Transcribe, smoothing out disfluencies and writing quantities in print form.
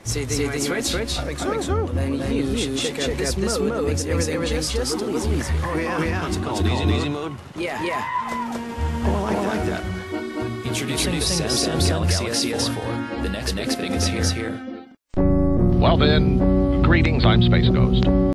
So you think you might switch? I think so. Then you should check out this mode that makes everything just a little easier. Oh yeah. What's it called? Easy mode? Yeah. Oh, I like that. Introducing the Samsung Galaxy S4. The next big thing is here. Well then, greetings, I'm Space Ghost.